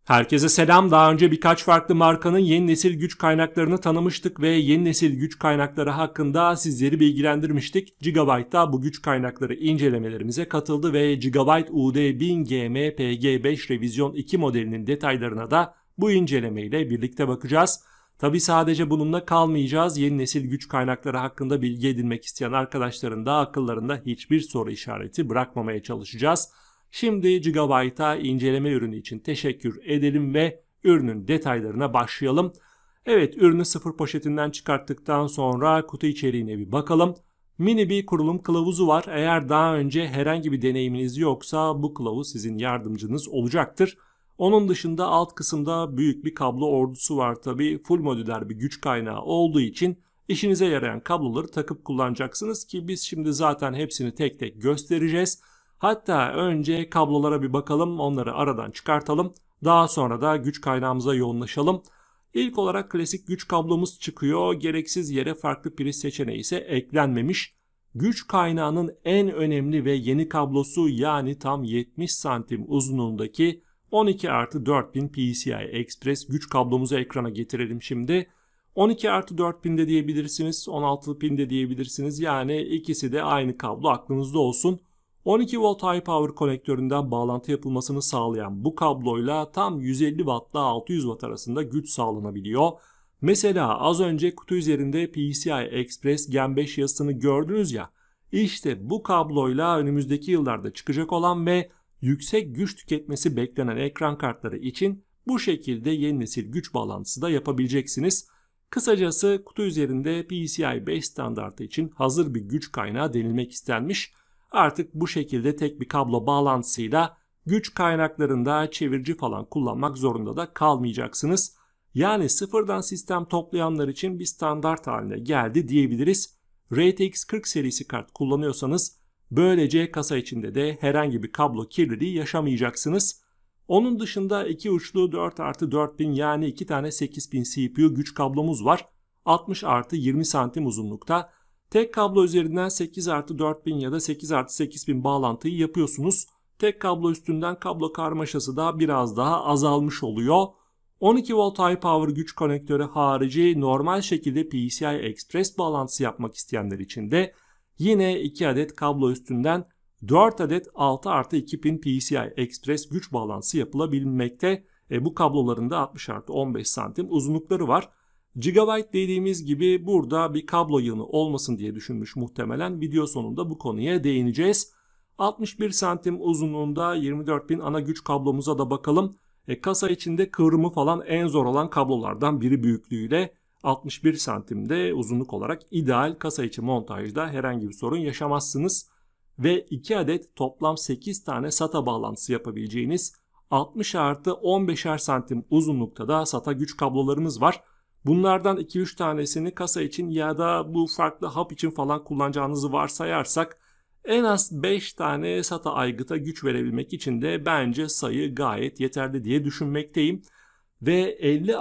Herkese selam. Daha önce birkaç farklı markanın yeni nesil güç kaynaklarını tanımıştık ve yeni nesil güç kaynakları hakkında sizleri bilgilendirmiştik. Gigabyte da bu güç kaynakları incelemelerimize katıldı ve Gigabyte UD1000GM PG5 Revizyon 2 modelinin detaylarına da bu incelemeyle birlikte bakacağız. Tabi sadece bununla kalmayacağız. Yeni nesil güç kaynakları hakkında bilgi edinmek isteyen arkadaşların da akıllarında hiçbir soru işareti bırakmamaya çalışacağız. Şimdi Gigabyte'a inceleme ürünü için teşekkür edelim ve ürünün detaylarına başlayalım. Evet, ürünü sıfır poşetinden çıkarttıktan sonra kutu içeriğine bir bakalım. Mini bir kurulum kılavuzu var. Eğer daha önce herhangi bir deneyiminiz yoksa bu kılavuz sizin yardımcınız olacaktır. Onun dışında alt kısımda büyük bir kablo ordusu var tabi. Full modüler bir güç kaynağı olduğu için işinize yarayan kabloları takıp kullanacaksınız ki biz şimdi zaten hepsini tek tek göstereceğiz. Hatta önce kablolara bir bakalım, onları aradan çıkartalım. Daha sonra da güç kaynağımıza yoğunlaşalım. İlk olarak klasik güç kablomuz çıkıyor. Gereksiz yere farklı priz seçeneği ise eklenmemiş. Güç kaynağının en önemli ve yeni kablosu, yani tam 70 santim uzunluğundaki 12/4000 PCI Express güç kablomuzu ekrana getirelim şimdi. 12/4000 de diyebilirsiniz, 16 pin de diyebilirsiniz. Yani ikisi de aynı kablo, aklınızda olsun. 12 volt high power konektöründen bağlantı yapılmasını sağlayan bu kabloyla tam 150 watt ile 600 watt arasında güç sağlanabiliyor. Mesela az önce kutu üzerinde PCI Express Gen 5 yazısını gördünüz ya, işte bu kabloyla önümüzdeki yıllarda çıkacak olan ve yüksek güç tüketmesi beklenen ekran kartları için bu şekilde yeni nesil güç bağlantısı da yapabileceksiniz. Kısacası kutu üzerinde PCI 5 standartı için hazır bir güç kaynağı denilmek istenmiş. Artık bu şekilde tek bir kablo bağlantısıyla güç kaynaklarında çevirici falan kullanmak zorunda da kalmayacaksınız. Yani sıfırdan sistem toplayanlar için bir standart haline geldi diyebiliriz. RTX 40 serisi kart kullanıyorsanız böylece kasa içinde de herhangi bir kablo kirliliği yaşamayacaksınız. Onun dışında iki uçlu 4/4000 yani 2 tane 8000 CPU güç kablomuz var. 60/20 santim uzunlukta. Tek kablo üzerinden 8/4000 ya da 8/8000 bağlantıyı yapıyorsunuz. Tek kablo üstünden kablo karmaşası da biraz daha azalmış oluyor. 12 volt high power güç konektörü harici normal şekilde PCI Express bağlantısı yapmak isteyenler için de yine 2 adet kablo üstünden 4 adet 6/2 pin PCI Express güç bağlantısı yapılabilmekte. Bu kabloların da 60/15 santim uzunlukları var. Gigabyte dediğimiz gibi burada bir kablo yığını olmasın diye düşünmüş muhtemelen. Video sonunda bu konuya değineceğiz. 61 santim uzunluğunda 24 ana güç kablomuza da bakalım. Kasa içinde kıvrımı falan en zor olan kablolardan biri büyüklüğüyle 61 santimde uzunluk olarak ideal. Kasa içi montajda herhangi bir sorun yaşamazsınız. Ve 2 adet toplam 8 tane SATA bağlantısı yapabileceğiniz 60/15'er santim uzunlukta da SATA güç kablolarımız var. Bunlardan 2-3 tanesini kasa için ya da bu farklı hap için falan kullanacağınızı varsayarsak en az 5 tane SATA aygıta güç verebilmek için de bence sayı gayet yeterli diye düşünmekteyim. Ve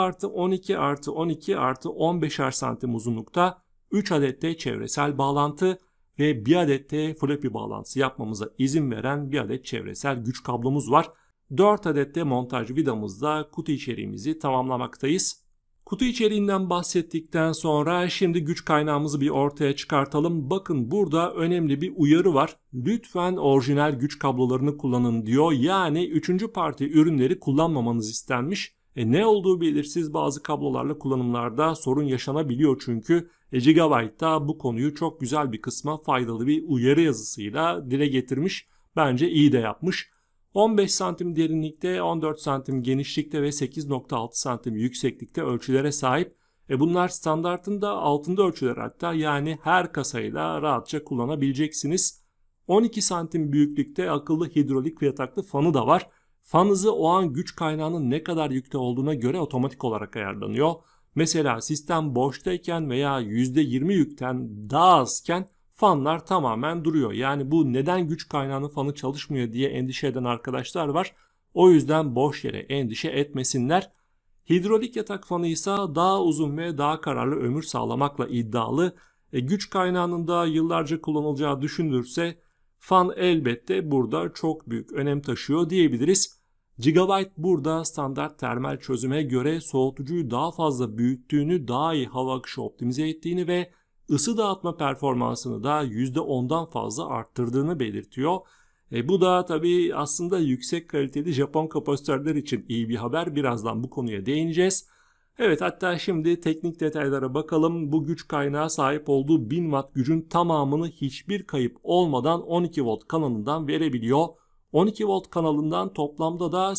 50/12/12/15'er santim uzunlukta 3 adet de çevresel bağlantı ve 1 adet de floppy bağlantısı yapmamıza izin veren 1 adet çevresel güç kablomuz var. 4 adet de montaj vidamızla kutu içeriğimizi tamamlamaktayız. Kutu içeriğinden bahsettikten sonra şimdi güç kaynağımızı bir ortaya çıkartalım. Bakın burada önemli bir uyarı var. Lütfen orijinal güç kablolarını kullanın diyor. Yani 3. parti ürünleri kullanmamanız istenmiş. Ne olduğu belirsiz bazı kablolarla kullanımlarda sorun yaşanabiliyor çünkü. Gigabyte da bu konuyu çok güzel bir kısma faydalı bir uyarı yazısıyla dile getirmiş. Bence iyi de yapmış. 15 santim derinlikte, 14 santim genişlikte ve 8.6 santim yükseklikte ölçülere sahip. Bunlar standartın da altında ölçüler hatta, yani her kasayla rahatça kullanabileceksiniz. 12 santim büyüklükte akıllı hidrolik yataklı fanı da var. Fan hızı o an güç kaynağının ne kadar yükte olduğuna göre otomatik olarak ayarlanıyor. Mesela sistem boştayken veya %20 yükten daha azken fanlar tamamen duruyor. Yani bu neden güç kaynağının fanı çalışmıyor diye endişe eden arkadaşlar var. O yüzden boş yere endişe etmesinler. Hidrolik yatak fanı ise daha uzun ve daha kararlı ömür sağlamakla iddialı. Güç kaynağının da yıllarca kullanılacağı düşünülürse fan elbette burada çok büyük önem taşıyor diyebiliriz. Gigabyte burada standart termal çözüme göre soğutucuyu daha fazla büyüttüğünü, daha iyi hava akışı optimize ettiğini ve ısı dağıtma performansını da %10'dan fazla arttırdığını belirtiyor. Bu da tabii aslında yüksek kaliteli Japon kapasitörler için iyi bir haber. Birazdan bu konuya değineceğiz. Evet, hatta şimdi teknik detaylara bakalım. Bu güç kaynağı sahip olduğu 1000 watt gücün tamamını hiçbir kayıp olmadan 12 volt kanalından verebiliyor. 12 volt kanalından toplamda da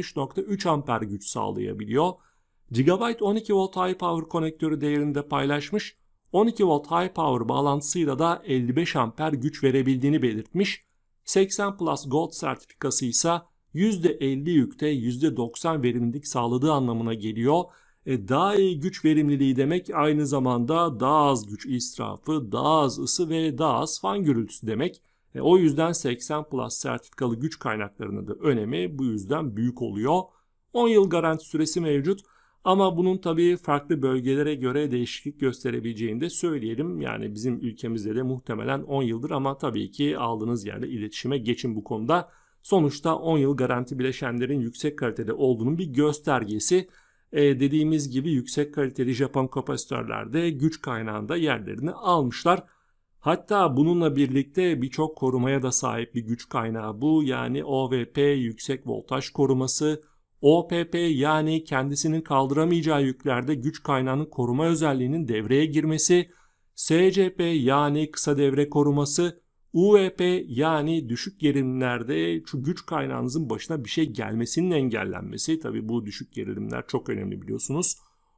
83.3 amper güç sağlayabiliyor. Gigabyte 12 volt high power konektörü değerini de paylaşmış. 12 volt high power bağlantısıyla da 55 amper güç verebildiğini belirtmiş. 80 Plus Gold sertifikası ise %50 yükte %90 verimlilik sağladığı anlamına geliyor. Daha iyi güç verimliliği demek aynı zamanda daha az güç israfı, daha az ısı ve daha az fan gürültüsü demek. O yüzden 80 Plus sertifikalı güç kaynaklarının da önemi bu yüzden büyük oluyor. 10 yıl garanti süresi mevcut ama bunun tabii farklı bölgelere göre değişiklik gösterebileceğini de söyleyelim. Yani bizim ülkemizde de muhtemelen 10 yıldır ama tabii ki aldığınız yerde iletişime geçin bu konuda. Sonuçta 10 yıl garanti bileşenlerin yüksek kalitede olduğunun bir göstergesi. Dediğimiz gibi yüksek kaliteli Japon kapasitörlerde güç kaynağında yerlerini almışlar. Hatta bununla birlikte birçok korumaya da sahip bir güç kaynağı bu. Yani OVP yüksek voltaj koruması, OPP yani kendisinin kaldıramayacağı yüklerde güç kaynağının koruma özelliğinin devreye girmesi, SCP yani kısa devre koruması, UVP yani düşük gerilimlerde şu güç kaynağınızın başına bir şey gelmesinin engellenmesi. Tabi bu düşük gerilimler çok önemli biliyorsunuz.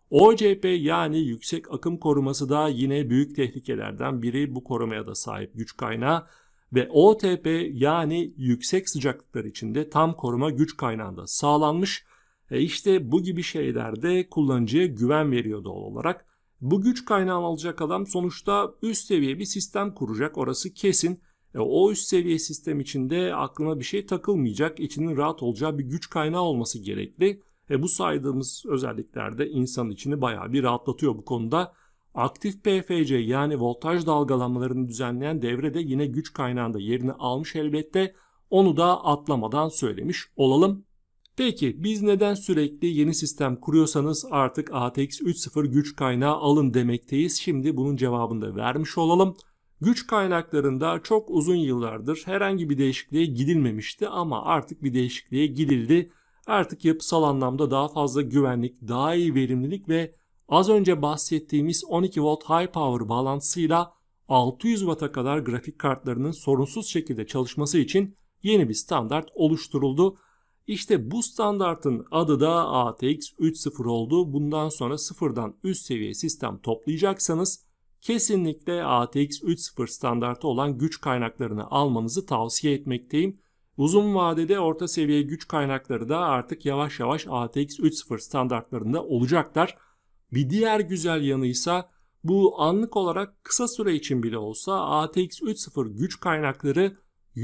OCP yani yüksek akım koruması da yine büyük tehlikelerden biri, bu korumaya da sahip güç kaynağı. Ve OTP yani yüksek sıcaklıklar içinde tam koruma güç kaynağında sağlanmış. İşte bu gibi şeylerde kullanıcıya güven veriyor doğal olarak. Bu güç kaynağını alacak adam sonuçta üst seviye bir sistem kuracak, orası kesin. O üst seviye sistem içinde aklına bir şey takılmayacak, içinin rahat olacağı bir güç kaynağı olması gerekli. Bu saydığımız özellikler de insanın içini bayağı bir rahatlatıyor bu konuda. Aktif PFC yani voltaj dalgalanmalarını düzenleyen devre de yine güç kaynağında yerini almış elbette. Onu da atlamadan söylemiş olalım. Peki biz neden sürekli yeni sistem kuruyorsanız artık ATX 3.0 güç kaynağı alın demekteyiz? Şimdi bunun cevabını da vermiş olalım. Güç kaynaklarında çok uzun yıllardır herhangi bir değişikliğe gidilmemişti ama artık bir değişikliğe gidildi. Artık yapısal anlamda daha fazla güvenlik, daha iyi verimlilik ve az önce bahsettiğimiz 12 volt high power bağlantısıyla 600 Watt'a kadar grafik kartlarının sorunsuz şekilde çalışması için yeni bir standart oluşturuldu. İşte bu standartın adı da ATX 3.0 oldu. Bundan sonra sıfırdan üst seviye sistem toplayacaksanız kesinlikle ATX 3.0 standartı olan güç kaynaklarını almanızı tavsiye etmekteyim. Uzun vadede orta seviye güç kaynakları da artık yavaş yavaş ATX 3.0 standartlarında olacaklar. Bir diğer güzel yanıysa bu anlık olarak kısa süre için bile olsa ATX 3.0 güç kaynakları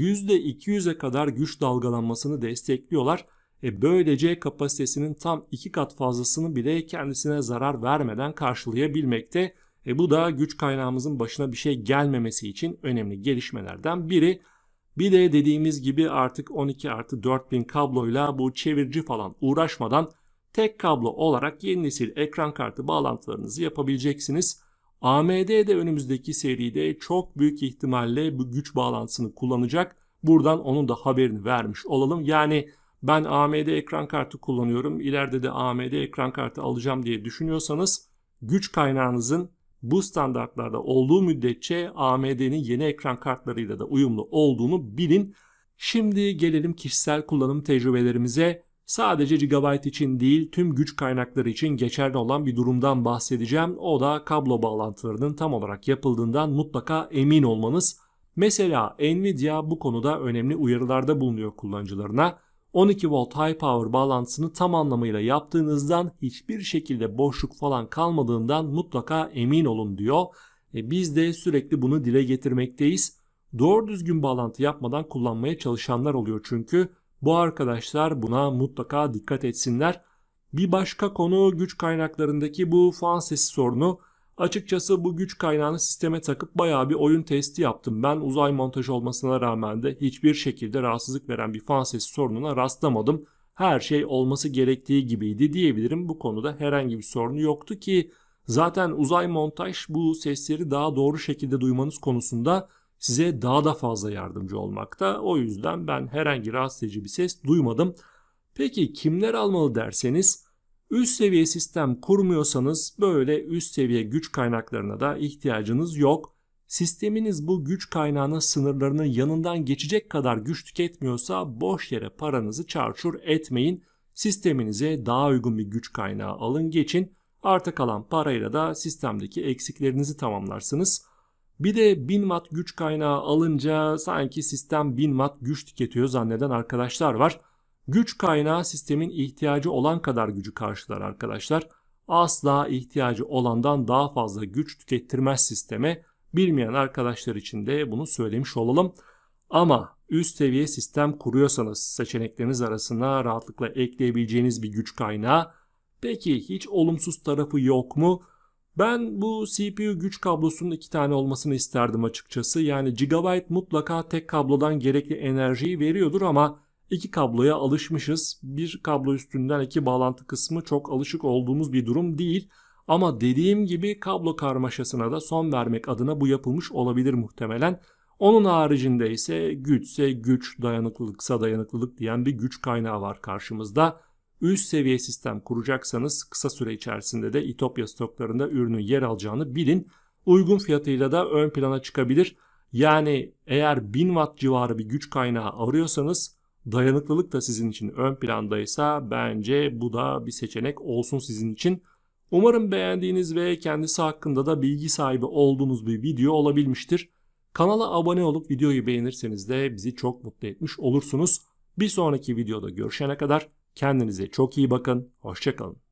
%200'e kadar güç dalgalanmasını destekliyorlar. Böylece kapasitesinin tam 2 kat fazlasını bile kendisine zarar vermeden karşılayabilmekte. Bu da güç kaynağımızın başına bir şey gelmemesi için önemli gelişmelerden biri. Bir de dediğimiz gibi artık 12+4000 kabloyla bu çevirici falan uğraşmadan tek kablo olarak yeni nesil ekran kartı bağlantılarınızı yapabileceksiniz. AMD de önümüzdeki seride çok büyük ihtimalle bu güç bağlantısını kullanacak. Buradan onun da haberini vermiş olalım. Yani ben AMD ekran kartı kullanıyorum, İleride de AMD ekran kartı alacağım diye düşünüyorsanız güç kaynağınızın bu standartlarda olduğu müddetçe AMD'nin yeni ekran kartlarıyla da uyumlu olduğunu bilin. Şimdi gelelim kişisel kullanım tecrübelerimize. Sadece Gigabyte için değil, tüm güç kaynakları için geçerli olan bir durumdan bahsedeceğim. O da kablo bağlantılarının tam olarak yapıldığından mutlaka emin olmanız. Mesela Nvidia bu konuda önemli uyarılarda bulunuyor kullanıcılarına. 12 volt high power bağlantısını tam anlamıyla yaptığınızdan hiçbir şekilde boşluk falan kalmadığından mutlaka emin olun diyor. Biz de sürekli bunu dile getirmekteyiz. Doğru düzgün bağlantı yapmadan kullanmaya çalışanlar oluyor çünkü. Bu arkadaşlar buna mutlaka dikkat etsinler. Bir başka konu güç kaynaklarındaki bu fan sesi sorunu. Açıkçası bu güç kaynağını sisteme takıp bayağı bir oyun testi yaptım. Ben uzay montaj olmasına rağmen de hiçbir şekilde rahatsızlık veren bir fan sesi sorununa rastlamadım. her şey olması gerektiği gibiydi diyebilirim. Bu konuda herhangi bir sorunu yoktu ki zaten uzay montaj bu sesleri daha doğru şekilde duymanız konusunda size daha da fazla yardımcı olmakta. O yüzden ben herhangi rahatsız edici bir ses duymadım. Peki kimler almalı derseniz, üst seviye sistem kurmuyorsanız böyle üst seviye güç kaynaklarına da ihtiyacınız yok. Sisteminiz bu güç kaynağının sınırlarının yanından geçecek kadar güç tüketmiyorsa boş yere paranızı çarçur etmeyin. Sisteminize daha uygun bir güç kaynağı alın geçin. Arta kalan parayla da sistemdeki eksiklerinizi tamamlarsınız. Bir de 1000 watt güç kaynağı alınca sanki sistem 1000 watt güç tüketiyor zanneden arkadaşlar var. Güç kaynağı sistemin ihtiyacı olan kadar gücü karşılar arkadaşlar. Asla ihtiyacı olandan daha fazla güç tükettirmez sisteme. Bilmeyen arkadaşlar için de bunu söylemiş olalım. Ama üst seviye sistem kuruyorsanız seçenekleriniz arasına rahatlıkla ekleyebileceğiniz bir güç kaynağı. Peki hiç olumsuz tarafı yok mu? Ben bu CPU güç kablosunun 2 tane olmasını isterdim açıkçası. Yani Gigabyte mutlaka tek kablodan gerekli enerjiyi veriyordur ama 2 kabloya alışmışız. Bir kablo üstünden 2 bağlantı kısmı çok alışık olduğumuz bir durum değil. Ama dediğim gibi kablo karmaşasına da son vermek adına bu yapılmış olabilir muhtemelen. Onun haricinde ise güçse güç, dayanıklılıksa dayanıklılık diyen bir güç kaynağı var karşımızda. Üst seviye sistem kuracaksanız kısa süre içerisinde de İtopya stoklarında ürünün yer alacağını bilin. Uygun fiyatıyla da ön plana çıkabilir. Yani eğer 1000 watt civarı bir güç kaynağı arıyorsanız, dayanıklılık da sizin için ön plandaysa bence bu da bir seçenek olsun sizin için. Umarım beğendiğiniz ve kendisi hakkında da bilgi sahibi olduğunuz bir video olabilmiştir. Kanala abone olup videoyu beğenirseniz de bizi çok mutlu etmiş olursunuz. Bir sonraki videoda görüşene kadar kendinize çok iyi bakın. Hoşça kalın.